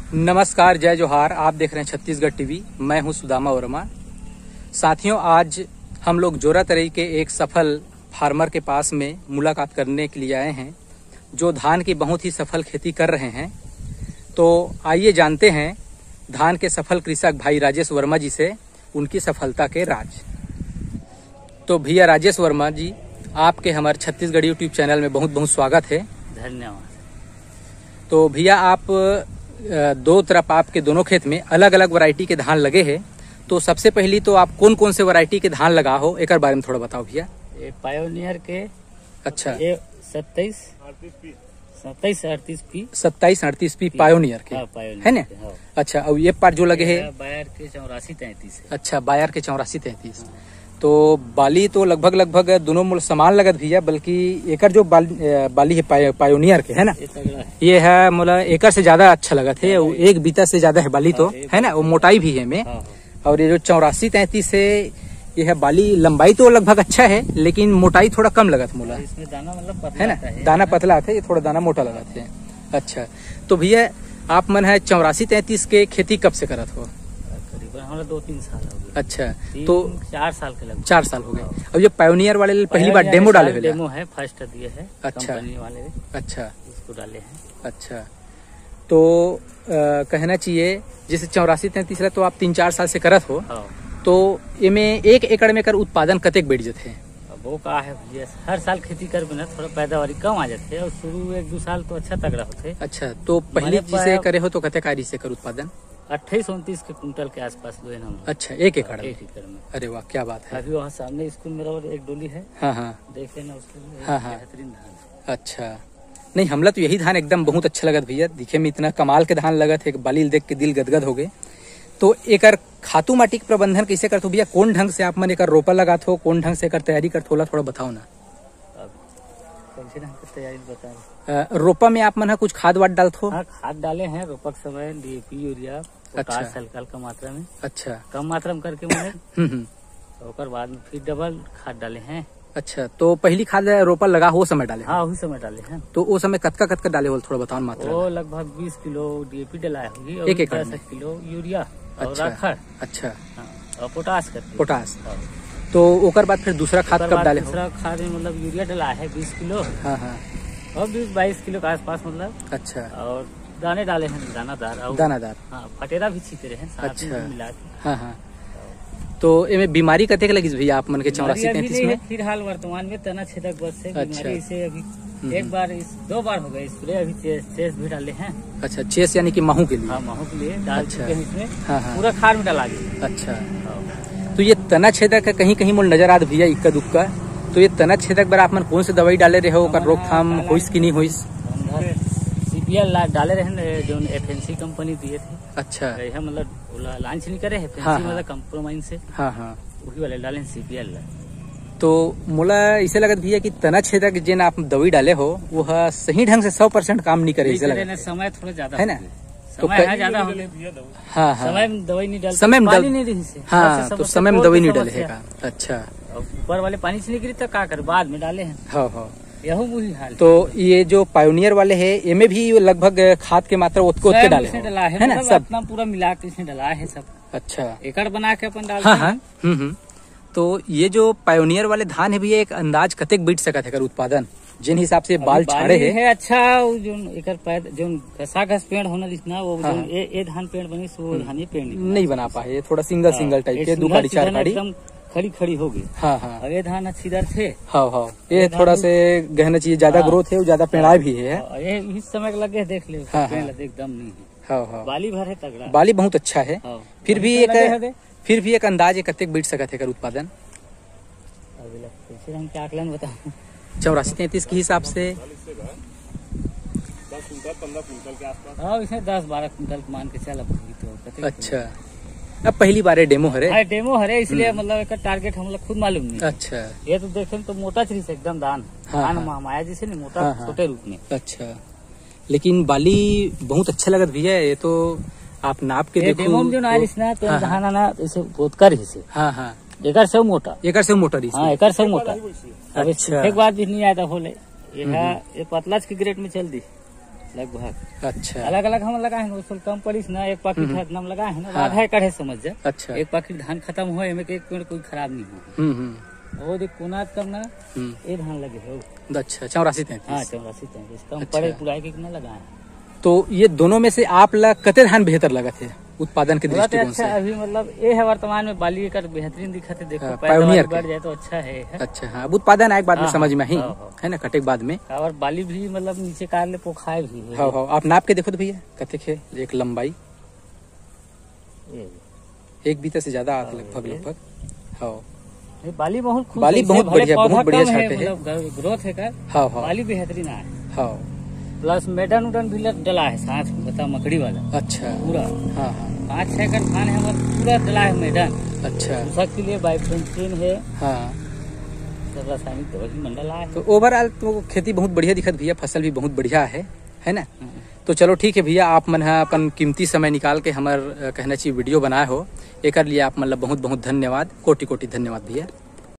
नमस्कार, जय जोहार। आप देख रहे हैं छत्तीसगढ़ टीवी। मैं हूं सुदामा वर्मा। साथियों, आज हम लोग जोरा तराई के एक सफल फार्मर के पास में मुलाकात करने के लिए आए हैं, जो धान की बहुत ही सफल खेती कर रहे हैं। तो आइए जानते हैं धान के सफल कृषक भाई राजेश वर्मा जी से उनकी सफलता के राज। तो भैया राजेश वर्मा जी, आपके हमारे छत्तीसगढ़ यूट्यूब चैनल में बहुत बहुत स्वागत है। धन्यवाद। तो भैया, आप दो तरफ आपके दोनों खेत में अलग अलग वैरायटी के धान लगे हैं। तो सबसे पहली तो आप कौन कौन से वैरायटी के धान लगा हो, एक बारे में थोड़ा बताओ भैया। ये पायोनियर के अच्छा, ये 27 38 पी पायोनियर के है ना। हाँ। अच्छा, और ये पार जो लगे हैं बायर के 84-33 है। अच्छा, बायर के 84-33। तो बाली तो लगभग दोनों मूल समान लगत भैया, बल्कि एकर जो बाली है पायोनियर के है ना, ये है मतलब एकर से ज्यादा अच्छा लगत है। एक बीता से ज्यादा है बाली तो है ना, वो मोटाई भी है में। और ये जो 84-33 है, ये है बाली लंबाई तो लगभग अच्छा है, लेकिन मोटाई थोड़ा कम लगत मोला। इसमें दाना मतलब पतला है ना, दाना पतला आता है, ये थोड़ा दाना मोटा लगाते हैं। अच्छा, तो भैया आप मन है 84-33 के खेती कब से करत हो? हमारा 2-3 साल हो गए। अच्छा, तो 4 साल के लगभग। 4 साल हो गए। अब ये पायोनियर वाले पहली बार डेमो डाले हुए? डेमो है, फर्स्ट दिए है। अच्छा, कंपनी वाले अच्छा इसको डाले हैं। अच्छा, तो कहना चाहिए जैसे 84-33 तो आप 3-4 साल से करत हो। तो इमें 1 एकड़ में कर उत्पादन कतेक बढ़ जाते हैं? वो का है भैया, हर साल खेती कर बिना थोड़ा पैदावारी कम आ जाते है, और शुरू 1-2 साल तो अच्छा तगड़ा होते। अच्छा, तो पहले जिसे करे हो तो कतेक आरी से कर उत्पादन? 28-29 के कुंटल के आसपास हुए हम। अच्छा, 1 एकड़ में? 1 एकड़ में। अरे वाह, क्या बात है। अभी वहाँ सामने स्कूल मेरा और एक डोली है। हाँ, देख लेना उसको। हाँ। बेहतरीन धान। अच्छा, नहीं हमला तो यही धान एकदम बहुत अच्छा लगत भैया, दिखे में इतना कमाल के धान लगत है, बाली देख के दिल गदगद हो गए। तो एकर खातू माटी के प्रबंधन कैसे करते हो भैया? कौन ढंग से आप मन एकर रोपा लगाते हो, कौन ढंग से एकर तैयारी करते हो, थोड़ा बताओ ना। कौन सी ढंग की तैयारी बता रहे? रोपा में आप मन कुछ खाद वाद डालते हो? हाँ, खाद डाले हैं रोपक समय, DAP यूरिया पोटाश हल्का मात्रा में। अच्छा, कम मात्रा में करके मैंने और बाद में फिर डबल खाद डाले हैं। अच्छा, तो पहली खाद रोपा लगा हो समय डाले? हाँ, उसी समय डाले हैं। तो वो समय कतका डाले हो, थोड़ा बताओ मात्रा। वो लगभग 20 किलो DAP डलाया होगी, 1 एकड़ में 10 किलो यूरिया और अच्छा, राखड़। अच्छा, और पोटाश करके। पोटाश। तो ओकर बाद फिर दूसरा खाद कब डाले हो? दूसरा खाद में मतलब यूरिया डला है 20 किलो। हाँ, और 20-22 किलो के आसपास मतलब। अच्छा, और दाने डाले हैं दानादार। हाँ, फटेरा भी छीते रहे हैं साथ अच्छा, में मिला के। हाँ। तो इमे बीमारी कतेक लगी भैया आप मन के 84-33 में? फिलहाल वर्तमान में तना छेदक बस से बीमारी से अभी 2 बार हो गए स्प्रे। अभी चेस भी डाले हैं। अच्छा, चेस यानी कि महू के लिए? हाँ, महू के लिए डाल चुके हैं इसमें। हाँ, पूरा खाद में डाला गया। अच्छा, तो ये तना छेदक कहीं कहीं मोल नजर आत भैया इक्का दुक्का। तो ये तना छेदक बार आप मन कौन से दवाई डाले रहे हो, रोकथाम होइस कि नहीं होइस? CPL डाले रहे जो FNC कंपनी दिए थे। अच्छा, मतलब लॉन्च नहीं करे है हाँ, मतलब कंप्रोमाइन से। हाँ, वही वाले डाले हैं CPL। तो मोला इसे लगत भैया कि तना छेदक जिन आप दवाई डाले हो वो सही ढंग से 100% काम नहीं करे, इसे लगत समय थोड़ा ज्यादा है ना। तो ज्यादा हाँ, समय में दवाई नहीं डाल, समय में पानी नहीं रही से। हाँ, तो समय में दवाई नहीं डाले है। अच्छा, ऊपर वाले पानी से निकली तो क्या कर, बाद में डाले हैं। हाँ, यही हाल। तो ये जो पायोनियर वाले है, इनमें भी लगभग खाद की मात्रा ओत के डाले है ना, सब अपना पूरा मिला के इसमें डाला है सब। अच्छा, एकड़ बना के अपन डालते हैं। हाँ। तो ये जो पायोनियर वाले धान है भैया, एक अंदाज कतेक बीट सकत है उत्पादन, जिन हिसाब से बाल छाड़े है? अच्छा, जो घस पेड़ होना जितना वो ये धान पेड़ बनी, वो धान ये पेड़ नहीं बना पाए, थोड़ा सिंगल टाइप के 2 गाड़ी 4 गाड़ी खड़ी हो गई। हाँ, और ये धान अच्छी दर थे। हाँ, ये थोड़ा से गहना चाहिए, ज्यादा ग्रोथ है, ज्यादा पेड़ाई भी है। ये इस समय लगे देख ले, एकदम नहीं है। हाँ, बाली भर है तगड़ा, बाली बहुत अच्छा है। फिर भी एक अंदाज कतेक बीट सकत है उत्पादन? हम क्या आकलन बताऊं? 84-33 के हिसाब से 10-15 कुंटल के आसपास। हाँ, इसमें 10-12 कुंटल मान के चल। तो अच्छा, अब पहली बार डेमो हरे? डेमो हरे, इसलिए मतलब एक टारगेट हम लोग खुद मालूम नहीं। अच्छा, ये तो देखे तो मोटा चीज से एकदम दान माया जैसे नहीं, मोटा छोटे रूप में। अच्छा, लेकिन बाली बहुत अच्छा लगत भैया। ये तो आप नाप के देखो, डेमो में जो नारिश ना तो धान आना ऐसे गोदकर ही से। हाँ, एकर से मोटा, हाँ, एकर से मोटा। अच्छा, एक बार भी नहीं आया था बोले ये पतला के ग्रेड में चल दी। लगभग। अच्छा अलग अलग हम लगाए हैं, उसको कम पड़ीस ना, एक पाकिट नाम लगाए हैं ना, आधा एकड़ है समझ जा। अच्छा एक पाकिट धान खत्म हो, एमे के एक पेड़ कोई खराब नहीं हो। वो देख कोनात कम ना, ये धान लगे हो। अच्छा 84-33। हाँ 84-33 कम अच्छा। पड़े पुराई के कितना लगाए हैं। तो ये दोनों में से आप ला कते धान बेहतर लगा थे उत्पादन के दृष्टिकोण से? अच्छा अभी मतलब ये है वर्तमान में बाली का बेहतरीन दिखा थे, देखो पायोनियर बढ़ जाए तो अच्छा है। अच्छा हाँ, अब उत्पादन आए बाद में हाँ, समझ में ही हाँ, है ना, कटे के बाद में। और बाली भी मतलब नीचे कार ले पोखाए भी है। हाँ हाँ, आप नाप के देखो तो भैया कते खे एक लंबाई एक बीता से ज्यादा आता लगभग। हाँ बाली बहुत बाली बहुत बढ़िया छाटे है, ग्रोथ है का। हाँ हाँ बाली बेहतरीन है। हाँ प्लस मैडन उडन भी डला है साथ में, बता मकड़ी वाला अच्छा पूरा। हाँ हाँ 5-6 एकड़ धान है हमारा, पूरा डला है मैडन। अच्छा उसके लिए बाइफेंसिन है, हाँ। सब रासायनिक दवाई मंडल है। तो ओवरऑल तो खेती बहुत बढ़िया दिखत भैया, फसल भी बहुत बढ़िया है ना। तो चलो ठीक है भैया, आप मन अपन कीमती समय निकाल के हमार कहना चाहिए वीडियो बनाए हो, एक लिए आप मतलब बहुत बहुत धन्यवाद, कोटि कोटि धन्यवाद भैया।